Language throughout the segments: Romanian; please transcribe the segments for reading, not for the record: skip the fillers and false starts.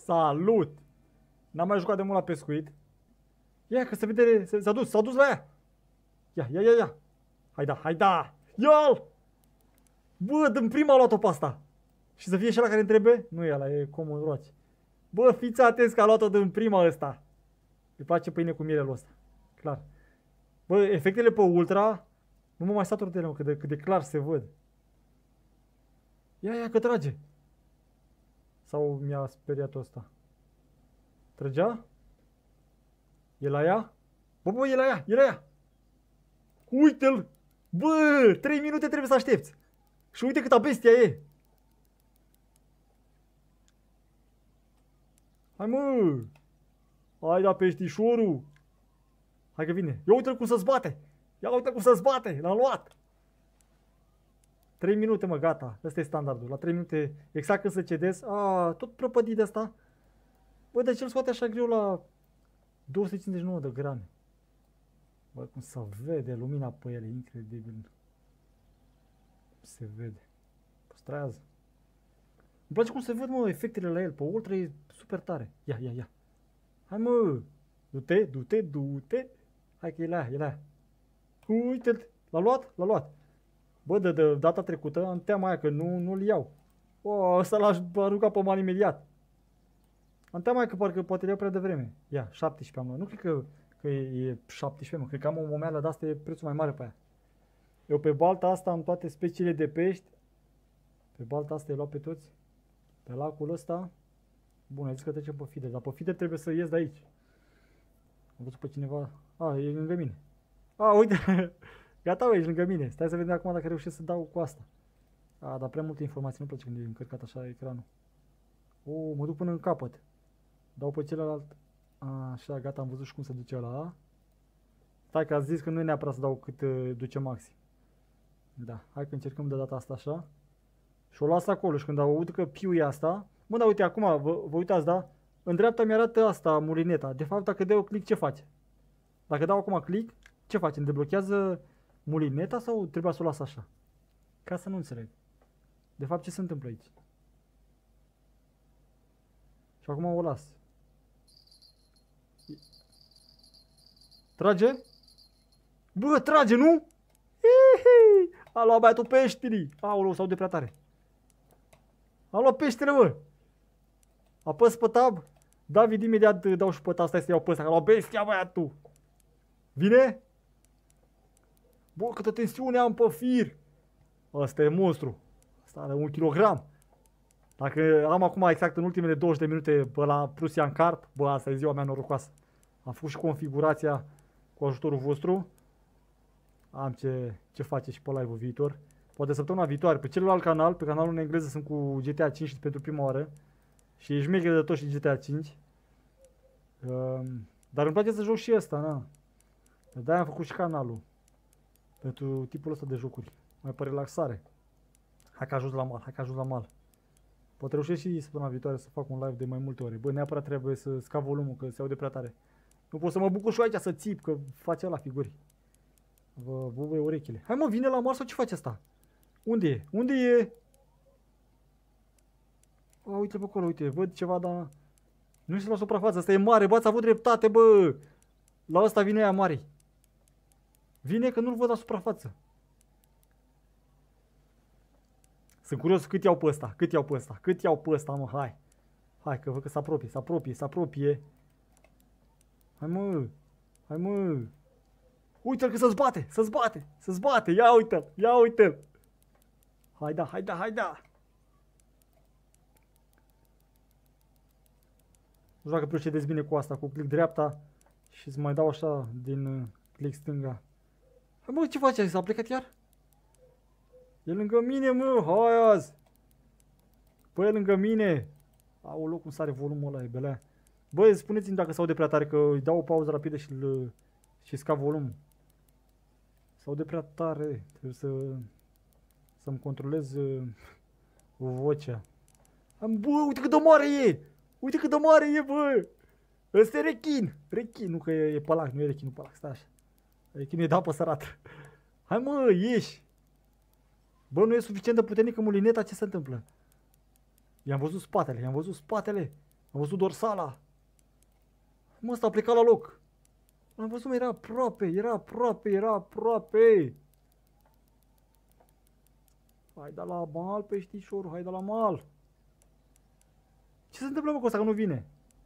Salut! N-am mai jucat de mult la pescuit. Ia că se vede, s-a dus la ea. Ia. Haida. Ia-l! Bă, din prima a luat-o pe asta. Și să fie și ăla care trebuie? Nu e ăla, e Common Roach. Bă, fiți atenți că a luat-o din prima ăsta. Îi face pâine cu mirelul ăsta. Clar. Bă, efectele pe ultra, nu mă mai satur de ele, cât de clar se văd. Ia, că trage. Sau mi-a speriat ăsta. Trăgea? E la ea? Bă, e la ea. Uite-l! Bă, 3 minute trebuie să aștepți. Și uite câta bestia e. Hai mă! Hai da peștișorul! Hai că vine. Ia uite-l cum să-ți bate! Ia uite cum să-ți bate! L-am luat! 3 minute mă, gata. Ăsta e standardul. La 3 minute, exact când să cedezi. Tot prăpădit de asta. Bă, de ce îl scoate așa greu la 259 de grame? Bă, cum se vede lumina pe el, e incredibil. Se vede. Păstrează. Îmi place cum se văd, mă, efectele la el. Pe ultra e super tare. Ia. Hai, mă. Du-te. Hai că e la ea. Uite-l. L-a luat. Bă, de data trecută am teama aia că nu-l iau. Ăsta l-aș arunca pe mal imediat. Am teama aia că parcă poate le iau prea devreme. Ia, 17 am luat. Nu cred că e 17, mă. Cred că am o momeală de asta, e prețul mai mare pe aia. Eu pe balta asta am toate speciile de pești. Pe balta asta i-ai luat pe toți. Pe lacul ăsta. Bun, ai zis că trecem pe feeder, dar pe feeder trebuie să ies de aici. Am văzut pe cineva. E lângă mine. Uite. Gata, ești lângă mine. Stai să vedem acum dacă reușesc să dau cu asta. Dar prea multe informații, nu-mi place când e încărcat așa ecranul. Mă duc până în capăt. Dau pe celălalt. Așa, gata, am văzut și cum se duce ăla. Stai că ați zis că nu e neapărat să dau cât duce maxim. Da, hai că încercăm de data asta așa. Și o las acolo și când aud că piu e asta. Mă, da, uite, acum, vă uitați, da? În dreapta mi-arată asta, mulineta. De fapt, dacă dau click, ce face? Dacă dau acum click, ce face? Îmi deblochează mulineta sau trebuia să o las așa? Ca să nu înțeleg. De fapt, ce se întâmplă aici? Și acum o las. Trage? Bă, trage, nu? Hihi! A luat băiatul peștirii. Aoleu, s-au de prea tare. A luat peștele, mă. Apăs pe tab. David, imediat dau și pe tab. Stai să iau pe ăsta, că a luat bestia, băiatul. Vine? Bă, câtă tensiune am pe fir. Ăsta e monstru. Asta are 1 kg. Dacă am acum exact în ultimele 20 de minute la Prussian Carp, bă, asta e ziua mea norocoasă. Am făcut și configurația cu ajutorul vostru. Am ce face și pe live-ul viitor. Poate săptămâna viitoare, pe celălalt canal, pe canalul în engleză sunt cu GTA 5 pentru prima oară. Și e șmecher de tot și GTA 5. Dar îmi place să joc și ăsta, na. De-aia am făcut și canalul. Pentru tipul ăsta de jocuri. Mai pe relaxare. Hai că ajung la mal, Poate reușesc și săptămâna viitoare să fac un live de mai multe ore. Bă, neapărat trebuie să scap volumul, că se aude prea tare. Nu pot să mă bucur și aici să țip, că face ăla figuri. Vă bubuie urechile. Hai, mă, vine la mal sau ce face asta? Unde e? Uite pe acolo, uite, văd ceva, dar nu este la suprafață, asta e mare, bă, ați avut dreptate, bă. La ăsta vine aia mare. Vine că nu-l văd la suprafață. Sunt curios cât iau pe ăsta, cât iau pe ăsta, mă, hai. Hai, că văd că se apropie. Hai, mă. Uite-l că să-ți bate, ia uite-l. Hai da. Nu știu dacă procedezi bine cu asta, cu click dreapta și îți mai dau așa din click stânga. Hai, mă, ce faci? S-a plecat iar? E lângă mine, mă, hai azi! Bă, e lângă mine! Aoleu, cum sare volumul ăla, e belea. Bă, spuneți-mi dacă s-aude prea tare, că îi dau o pauză rapidă și scap volumul. S-aude prea tare, trebuie să-mi controlez vocea. Bă, uite cât de mare e! Bă! Ăsta e rechin, nu că e palac, nu e rechinul palac, stai așa. Rechinul e de apă sărată. Hai, mă, ieși! Bă, nu e suficient de puternică mulineta, ce se întâmplă? I-am văzut spatele. Am văzut dorsala. Mă, ăsta a plecat la loc. Am văzut, mă, era aproape, era aproape, era aproape. Hai da la mal, peștișorul, hai da la mal. Ce se întâmplă, mă, cu ăsta, că nu vine?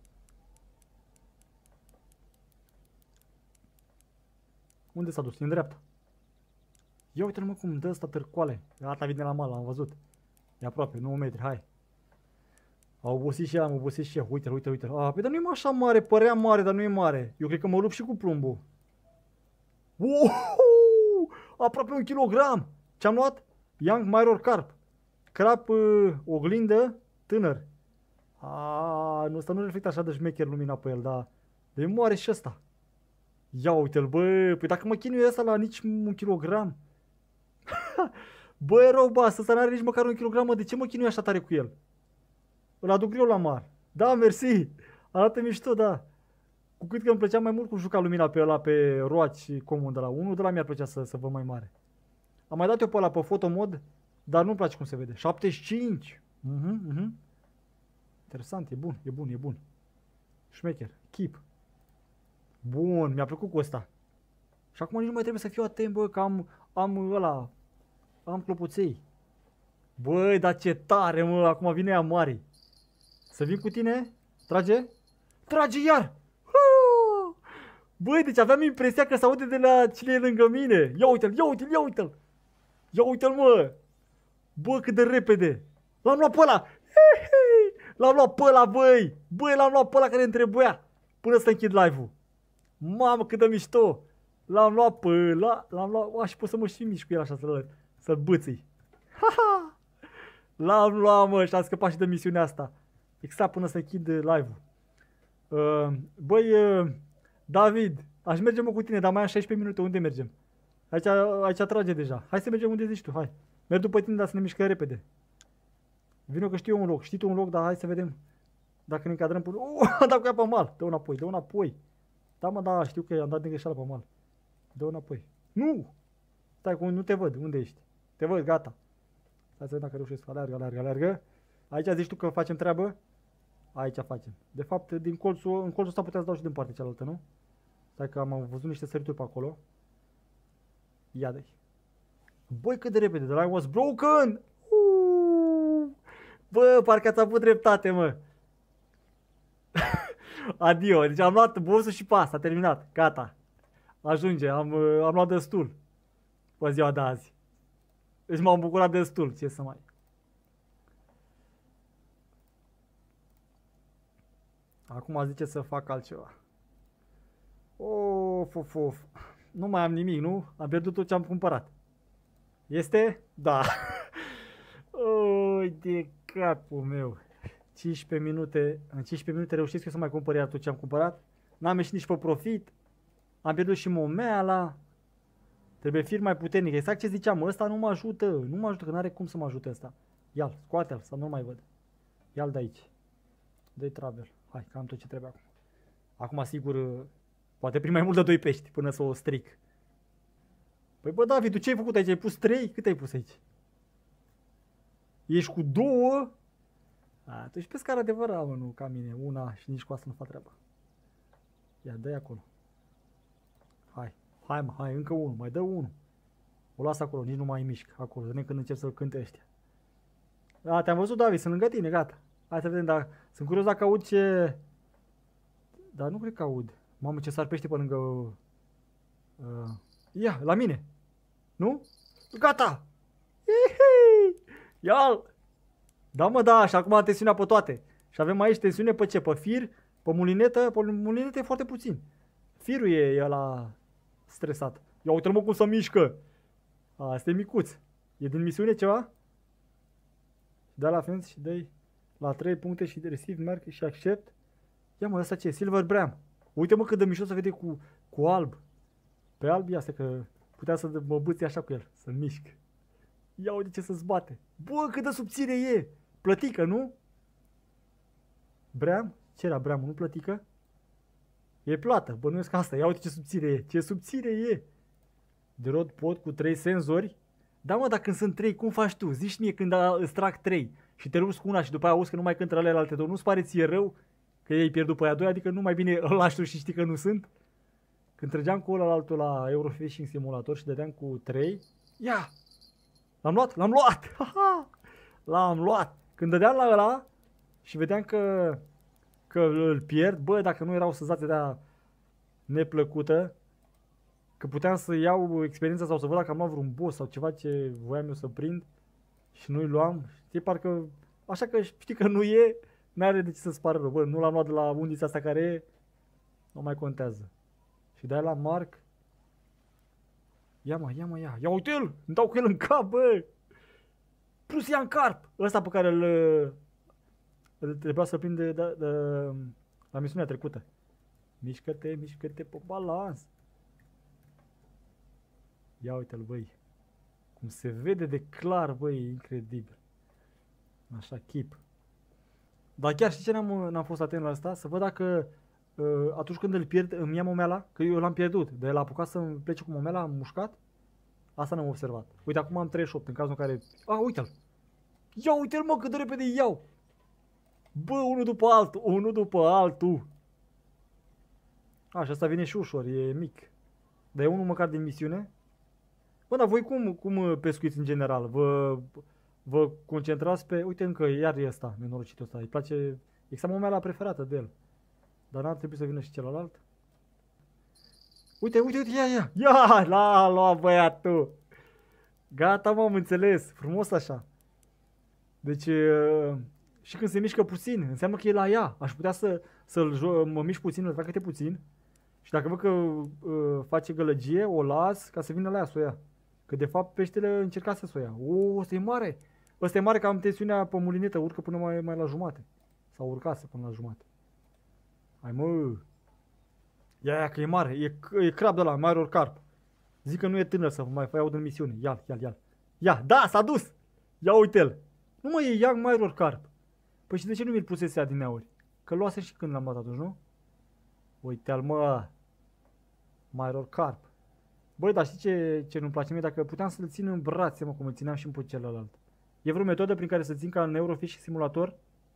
Unde s-a dus? E în dreapta. Ia uite-l, mă, cum dă ăsta târcoale. Gata, vine la mal, am văzut. E aproape, 9 metri, hai. A obosit și el, am obosit și eu. Uite-l, uite-l, uite-l. Păi dar nu e așa mare, părea mare, dar nu e mare. Eu cred că mă lupt și cu plumbul. Wow! Aproape 1 kilogram. Ce-am luat? Young Mirror Carp. Crap, oglindă, tânăr. Nu, ăsta nu reflectă așa de șmecher lumina pe el, dar e mare și ăsta. Ia uite-l, bă, păi dacă mă chinuie ăsta la nici 1 kilogram. Bă, e rău, bă, ăsta n-are nici măcar 1 kilogram, mă, de ce mă chinuie așa tare cu el? Îl aduc greu la mar. Da, mersi. Arată mișto, da. Cu cât că îmi plăcea mai mult cum juca lumina pe ăla, pe roaci comun de la unul, de la mi-ar plăcea să văd mai mare. Am mai dat eu pe ăla pe fotomod, dar nu-mi place cum se vede. 75. Interesant, e bun, e bun, e bun. Șmecher, keep. Bun, mi-a plăcut cu ăsta. Și acum nici nu mai trebuie să fiu atent, bă, că am clopoței. Băi, dar ce tare, mă, acum vine ea mare. Să vin cu tine? Trage? Trage iar! Băi, deci aveam impresia că se aude de la cine e lângă mine. Ia uite-l, ia uite-l, ia uite-l. Ia uite-l, mă. Bă, cât de repede. L-am luat pe ăla. L-am luat pe ăla, băi. Băi, l-am luat pe ăla care îmi trebuia. Până să închid live-ul. Mamă, cât de mișto. L-am luat pe ăla. L-am luat. Și pot să mă și mișc cu el așa să-l bâțâi. L-am luat, mă, și am scăpat și de misiunea asta. Exact până să închid live-ul. Băi, David, aș merge, mă, cu tine, dar mai am 16 minute. Unde mergem? Aici trage deja. Hai să mergem unde zici tu, hai. Merg după tine, dar să ne mișcăm repede. Vino că știu eu un loc. Știi tu un loc, dar hai să vedem dacă ne încadrăm până... Am dat cu ea pe mal. Dă-o înapoi, dă-o înapoi. Da, mă, da, știu că am dat din greșeală pe mal. Dă-o înapoi. Nu! Stai, nu te văd. Unde ești? Te văd, gata. Hai să vedem dacă reușesc. Alergă, alergă, alergă. Aici zici tu că facem treabă? Aici facem. De fapt, în colțul ăsta putea să dau și din partea cealaltă, nu? Stai că am văzut niște sărituri pe acolo. Ia de-i. Băi, cât de repede. The line was broken! Bă, parcă ați avut dreptate, mă. Adio. Deci am luat boss-ul și pas. A terminat. Gata. Ajunge. Am luat destul. Pe ziua de azi. Deci m-am bucurat destul. Ce să mai... Acum zice să fac altceva. Of. Nu mai am nimic, nu? Am pierdut tot ce am cumpărat. Este? Da. Oi, de capul meu. 15 minute. În 15 minute reușesc eu să mai cumpăr iar tot ce am cumpărat. N-am ieșit nici pe profit. Am pierdut și momeala. Trebuie fi mai puternic. Exact ce ziceam. Ăsta nu mă ajută. Nu mă ajută, că n-are cum să mă ajute ăsta. Ia-l, scoate-l, să nu mai văd. Ia-l de aici. Dă-i travel. Hai, că am tot ce trebuie acum. Acum, sigur, poate prin mai mult de 2 pești până să o stric. Păi, bă, David, tu ce ai făcut aici? Ai pus 3? Cât ai pus aici? Ești cu 2? Tu ești pescar adevărat, mă, nu ca mine. Una și nici cu asta nu fac treaba. Ia, dă-i acolo. Hai, mă, hai, încă unul. Mai dă unul. O las acolo, nici nu mai mișc. Acolo, vedem când încep să-l cânte ăștia. Da, te-am văzut, David, sunt lângă tine, gata. Hai să vedem, dacă... Sunt curios dacă aud ce... Dar nu cred că aud. Mamă, ce sar pește pe lângă... Ia, la mine. Nu? Gata! Ia-l! Da, mă, da, și acum am tensiunea pe toate. Și avem aici tensiune pe ce? Pe fir? Pe mulinetă? Pe mulinetă e foarte puțin. Firul e ăla stresat. Ia uite-l, mă, cum se mișcă. Asta e micuț. E din misiune ceva? Da la fence și dă-i la 3 puncte și de receive, merg și accept. Ia, mă, ăsta ce e? Silver Bram. Uite, mă, cât de mișto se vede cu alb. Pe alb, ia că putea să mă bâți așa cu el, să mișc. Ia uite ce se zbate. Bă, cât de subțire e. Plătică, nu? Bram? Ce era Bram? Nu plătică? E plată, bănuiesc asta. Ia uite ce subțire e. Ce subțire e. De rod pot cu 3 senzori. Da, mă, dar când sunt 3, cum faci tu? Zici mie când îți trag 3 și te lupți cu una și după aia auzi că nu mai cântă alelalte două. Nu-ți pare ție rău? că ei pierdut pe aia doi, adică nu mai bine îl lași tu și știi că nu sunt. Când trăgeam cu ălaltul la Eurofishing Simulator și dădeam cu 3, ia! L-am luat, l-am luat! L-am luat! Când dădeam la ăla și vedeam că îl pierd, bă, dacă nu era o senzație de-aia neplăcută, că puteam să iau experiența sau să văd dacă am luat vreun boss sau ceva ce voiam eu să prind și nu-i luam, știi, parcă, așa că știi că nu e, n-are de ce să-ți pară rău, bă, nu l-am luat de la undița asta care e, nu mai contează. Și de-aia la Mark, ia mă, ia uite-l, îmi dau cu el în cap, bă, plus ia în carp, ăsta pe care îl trebuia să prind la misiunea trecută. Mișcă-te pe balans. Ia uite-l, băi. Cum se vede de clar, băi, e incredibil. Așa, chip. Dar chiar și ce n-am fost atent la asta, să văd dacă atunci când îl pierd îmi ia momeala, că eu l-am pierdut. De l-a apucat să-mi plece cu momeala, am mușcat. Asta n-am observat. Uite, acum am 38, în cazul în care... uite-l! Ia uite-l, mă, cât de repede iau! Bă, unul după altul. Și asta vine și ușor, e mic. Dar e unul măcar din misiune. Bă, dar voi cum pescuiți în general? Vă concentrați pe... Uite, încă iar e ăsta, nenorocitul ăsta. Îi place... Exact momeala preferată de el. Dar n-ar trebui să vină și celălalt. Uite, ia! Ia, l-a luat băiatul. Gata, m-am înțeles. Frumos așa. Deci... Și când se mișcă puțin, înseamnă că e la ea. Aș putea mă mișc puțin, îl fac câte puțin. Și dacă văd că face gălăgie, o las ca să vină la ea să o ia. Că de fapt peștele încerca să o ia. Ăsta e mare. Ăsta e mare că am tensiunea pe mulinetă, urcă până mai la jumate. Sau urcase până la jumate. Hai mă. Ia că e mare. E crab de ăla, Major Carp. Zic că nu e tânăr să mai aud în misiune. Ia. Ia, da, s-a dus. Ia uite-l. Nu mă, e Young Major Carp. Păi și de ce nu mi-l pusese adineauri? Că luase și când l-am luat atunci, nu? Uite-l, mă. Major Carp. Băi, dar știi ce nu-mi place mie? Dacă puteam să-l țin în brațe, mă, cum îl țineam și pe celălalt. E vreo metodă prin care să țin ca în Eurofishing Simulator?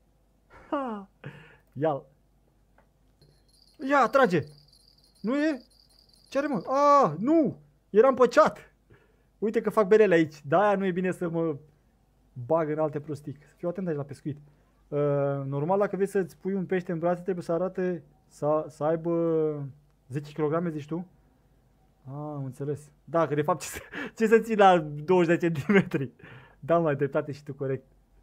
Ia-l. Ia, trage. Nu e? Ce are, mă? Nu! Era împăciat. Uite că fac berele aici. Da, nu e bine să mă bag în alte prostii. Fiu atent aici la pescuit. Normal, dacă vrei să-ți pui un pește în brațe, trebuie să arate, să aibă 10 kg, zici tu? Am înțeles. Da, că de fapt ce să ții la 20 de centimetri? Da, mai dreptate și tu, corect.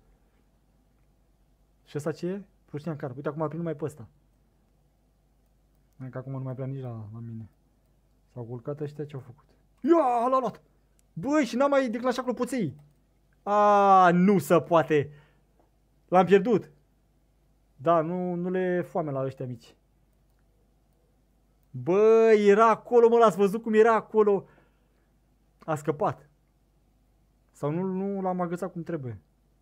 Și ăsta ce e? Proștian carp. Uite, acum a prins numai pe ăsta. Că acum nu mai vrea nici la mine. S-au culcat ăștia, ce-au făcut? Ia, l-a luat! Băi, și n-am mai declanșat clopoței. Nu se poate. L-am pierdut. Da, nu le e foame la ăștia mici. Bă, era acolo, mă, l-ați văzut cum era acolo? A scăpat. Sau nu l-am agățat cum trebuie.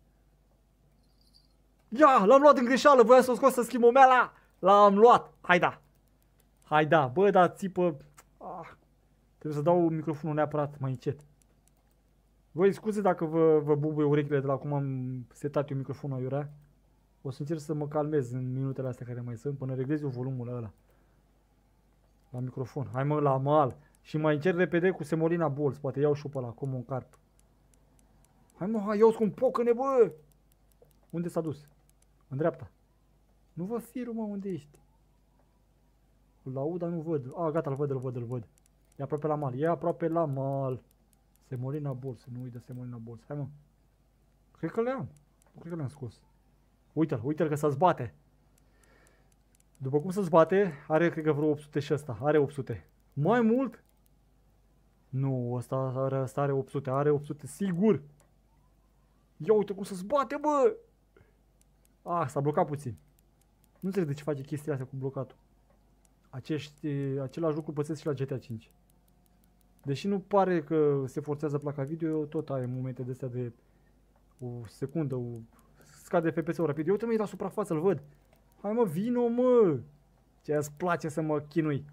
Ia, l-am luat în greșeală, voiam să o scos să schimb omeala. L-am luat. Hai da, bă, da, țipă. Trebuie să dau microfonul neapărat mai încet. Voi scuze dacă vă bubuie urechile de la cum am setat eu microfonul aiurea. O să încerc să mă calmez în minutele astea care mai sunt, până reglez eu volumul ăla. La microfon. Hai mă, la mal. Și mai încerc repede cu semolina Balls. Poate iau și pe ăla, Common Carp. Hai mă, hai, iau-ți cu un pocăne, bă! Unde s-a dus? În dreapta. Nu văd firul, mă, unde ești? Îl aud, dar nu văd. Gata, îl văd. E aproape la mal. Semolina Balls, nu uit de Semolina Balls. Hai mă. Cred că le-am. Cred că le-am scos. Uite-l că se zbate. După cum se zbate, are cred că vreo 800 și ăsta. Are 800. Mai mult? Nu, ăsta are 800. Are 800 sigur. Ia uite cum se zbate, bă! S-a blocat puțin. Nu înțeleg de ce face chestia astea cu blocatul. Același lucru pățesc și la GTA 5. Deși nu pare că se forțează placa video, tot are momente de astea de o secundă, scade FPS-ul rapid. Eu uite, mă, la suprafață, îl văd. Hai mă, vino, mă! Ce îți place să mă chinui?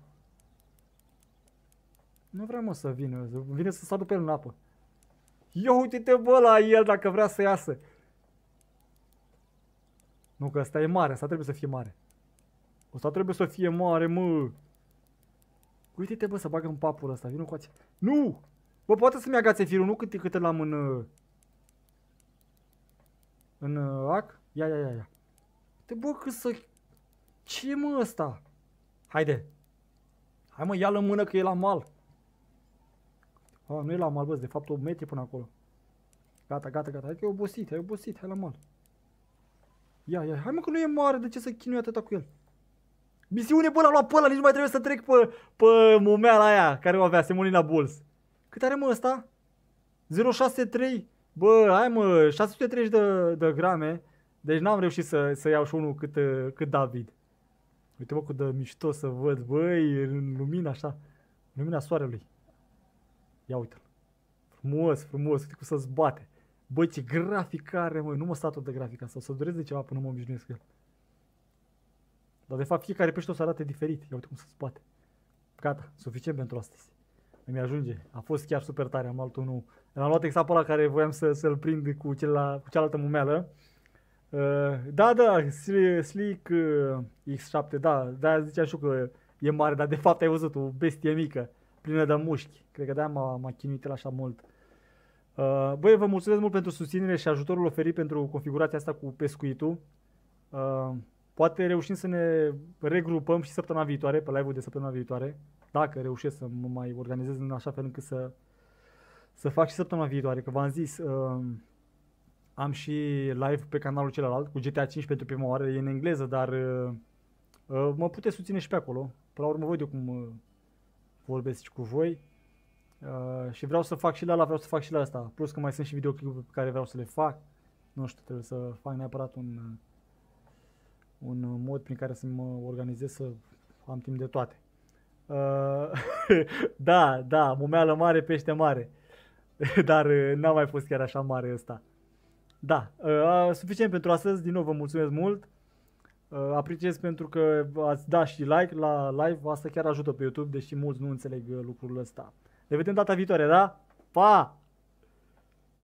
Nu vreau, mă, să vină. Vine să sadu pe el în apă. Ia uite-te, bă, la el dacă vrea să iasă. Nu, că ăsta e mare, asta trebuie să fie mare. Ăsta trebuie să fie mare, mă. Uite-te, bă, să bagă în papul ăsta. Vino cu ația. Nu! Bă, poate să-mi agațe firul, nu câte l-am în... În ac? Ia. Uite, bă, că să... Ce, mă, ăsta? Haide. Hai, mă, ia-l în mână că e la mal. A, nu e la mal, bă, de fapt 8 metri până acolo. Gata. Hai că e obosit, hai la mal. Ia. Hai, mă, că nu e mare, de ce să chinui atâta cu el? Misiune, bă, l-a luat pe ăla, nici nu mai trebuie să trec pe mumeala aia care o avea, Semolina Bulls. Cât are, mă, ăsta? 063. Bă, hai, mă, 630 de grame. Deci n-am reușit să iau și unul cât David. Uite, mă, cât de mișto să văd, băi, în lumina așa. Lumina soarelui. Ia uite-l. Frumos, uite cum să-ți bate. Băi, ce grafic are, mă, nu mă statul de grafic asta, o să dureze ceva până mă obișnuiesc cu el. Dar de fapt fiecare pește o să arate diferit. Ia uite cum se spate. Gata, suficient pentru astăzi. Îmi ajunge. A fost chiar super tare. Am luat unul. Am luat exact pe ăla care voiam să-l prind cu cealaltă mumeală. Da, Slick X7, da, ziceam și eu că e mare, dar de fapt ai văzut o bestie mică, plină de mușchi. Cred că de-aia m-a chinuit el așa mult. Băi, vă mulțumesc mult pentru susținere și ajutorul oferit pentru configurația asta cu pescuitul. Poate reușim să ne regrupăm și săptămâna viitoare, pe live-ul de săptămâna viitoare, dacă reușesc să mă mai organizez în așa fel încât să fac și săptămâna viitoare, că v-am zis, am și live pe canalul celălalt cu GTA 5 pentru prima oară, e în engleză, dar mă puteți susține și pe acolo. Până la urmă văd eu cum vorbesc cu voi. Și vreau să fac și la ăla, vreau să fac și la asta. Plus că mai sunt și videoclipuri pe care vreau să le fac. Nu știu, trebuie să fac neapărat un mod prin care să mă organizez să am timp de toate. Da, mumeală mare, pește mare. Dar n-a mai fost chiar așa mare ăsta. Da, suficient pentru astăzi. Din nou vă mulțumesc mult. Apreciez pentru că ați dat și like la live. Asta chiar ajută pe YouTube, deși mulți nu înțeleg lucrul ăsta. Ne vedem data viitoare, da? Pa!